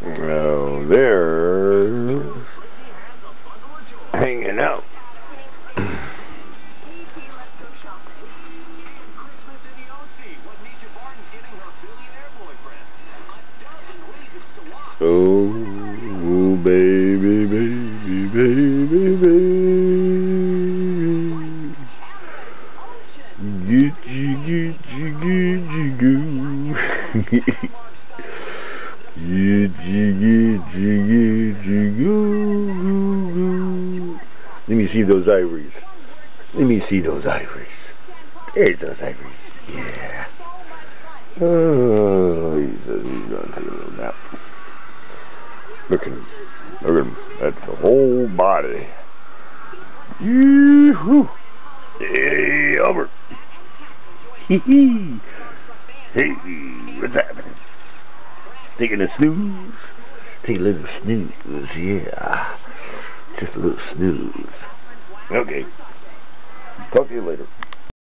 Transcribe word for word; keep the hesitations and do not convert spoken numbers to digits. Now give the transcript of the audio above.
Now there's hanging out. Oh, baby, baby, baby, baby. Get you, get you, get you, go. Get you, get you, get you, go, go, go. Let me see those ivories. Let me see those ivories. There's those ivories. Yeah. Oh, he says he's gonna take a little nap. Look at him. Look at him. That's the whole body. Yoo-hoo. Hey, Albert. Hee hee. Hey, what's happening? Taking a snooze? Take a little snooze, yeah. Just a little snooze. Okay. Talk to you later.